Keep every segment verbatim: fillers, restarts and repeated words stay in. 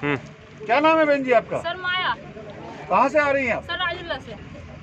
क्या नाम है बहन जी आपका? सर माया। कहाँ से आ रही हैं आप? सर राजुल्ला से,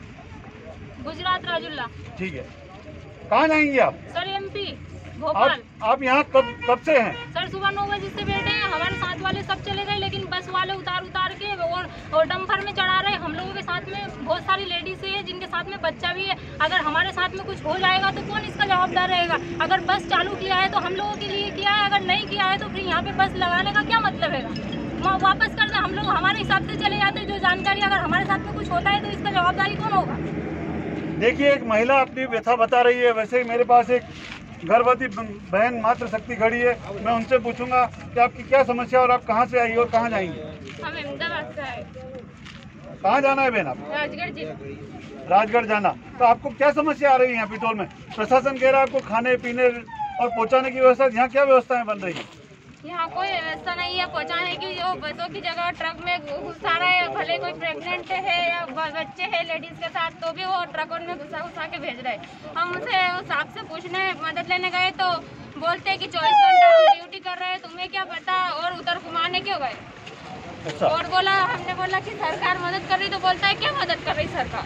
गुजरात राजुल्ला। ठीक है, कहाँ जाएंगी आप? Sir MP Bhopal. आप, आप यहाँ कब कब से हैं? सर सुबह नौ बजे से बैठे हैं, हमारे साथ वाले सब चले गए, लेकिन बस वाले उतार उतार के और, और डंपर में चढ़ा रहे। हम लोगों के साथ में बहुत सारी लेडीज है जिनके साथ में बच्चा भी है। अगर हमारे साथ में कुछ हो जाएगा तो कौन इसका जवाबदार रहेगा? अगर बस चालू किया है तो हम लोगों के लिए किया है, अगर नहीं किया है तो फिर यहाँ पे बस लगाने का क्या मतलब है? वापस कर दे, हम लोग हमारे हिसाब से चले जाते हैं। जो जानकारी अगर हमारे साथ में कुछ होता है तो इसका जवाबदारी कौन होगा? देखिए, एक महिला अपनी व्यथा बता रही है। वैसे ही मेरे पास एक गर्भवती बहन मातृ शक्ति खड़ी है, मैं उनसे पूछूंगा कि आपकी क्या समस्या और आप कहाँ से आई और कहाँ जाएंगे? हम अहमदाबाद से आए। कहाँ जाना है बहन आप? राजगढ़ जिला। राजगढ़ जाना। तो आपको क्या समस्या आ रही है यहाँ पिटोल में? प्रशासन कह रहा है आपको खाने पीने और पहुँचाने की व्यवस्था, यहाँ क्या व्यवस्थाएं बन रही है? यहाँ कोई व्यवस्था नहीं है पहुँचाने की। जो बसों की जगह ट्रक में घुसा रहा है, भले कोई प्रेग्नेंट है या बच्चे हैं लेडीज के साथ, तो भी वो ट्रकों में घुसा घुसा के भेज रहे हैं। हम उनसे उस आपसे पूछने मदद लेने गए तो बोलते हैं कि चौबीस घंटा हम ड्यूटी कर रहे हैं, तुम्हें क्या पता, और उधर घुमाने क्यों गए? अच्छा। और बोला, हमने बोला कि सरकार मदद कर रही, तो बोलता है क्या मदद कर रही सरकार?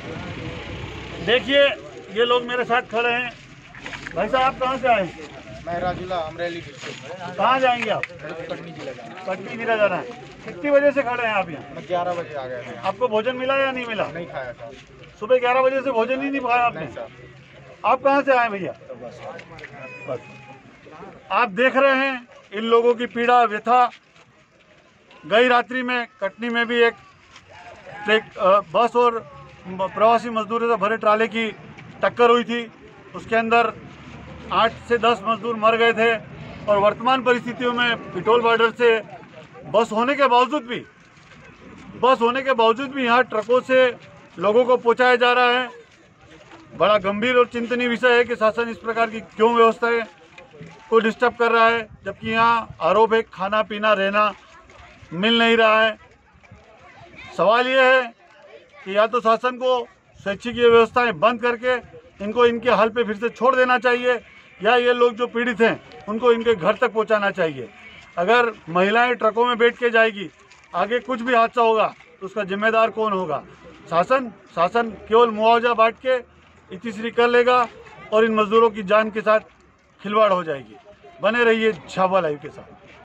देखिए, ये लोग मेरे साथ खड़े हैं। भाई साहब, आप कहाँ से आए? मैं राजूला अमरेली डिस्ट्रिक्ट। कहाँ जाएंगे आप? कटनी जिला जाना। कटनी जिला जाना है। कितनी बजे से खड़े हैं आप यहाँ? मैं ग्यारह बजे आ गया था। आपको भोजन मिला या नहीं मिला? नहीं खाया था। सुबह ग्यारह बजे से भोजन ही नहीं खाया आपने? नहीं सर। आप कहाँ से आए भैया? तो बस बस आप देख रहे हैं इन लोगों की पीड़ा व्यथा। गई रात्रि में कटनी में भी एक ट्रक बस और प्रवासी मजदूरों से भरे ट्राले की टक्कर हुई थी। उसके अंदर आठ से दस मजदूर मर गए थे। और वर्तमान परिस्थितियों में पिटोल बॉर्डर से बस होने के बावजूद भी बस होने के बावजूद भी यहाँ ट्रकों से लोगों को पहुँचाया जा रहा है। बड़ा गंभीर और चिंतनीय विषय है कि शासन इस प्रकार की क्यों व्यवस्थाएं को डिस्टर्ब कर रहा है, जबकि यहाँ आरोप है खाना पीना रहना मिल नहीं रहा है। सवाल ये है कि या तो शासन को शैक्षिक ये व्यवस्थाएं बंद करके इनको इनके हाल पे फिर से छोड़ देना चाहिए, या ये लोग जो पीड़ित हैं उनको इनके घर तक पहुंचाना चाहिए। अगर महिलाएं ट्रकों में बैठ के जाएगी, आगे कुछ भी हादसा होगा तो उसका जिम्मेदार कौन होगा? शासन शासन केवल मुआवजा बांट के इतिश्री कर लेगा और इन मजदूरों की जान के साथ खिलवाड़ हो जाएगी। बने रहिए झाबुआ लाइव के साथ।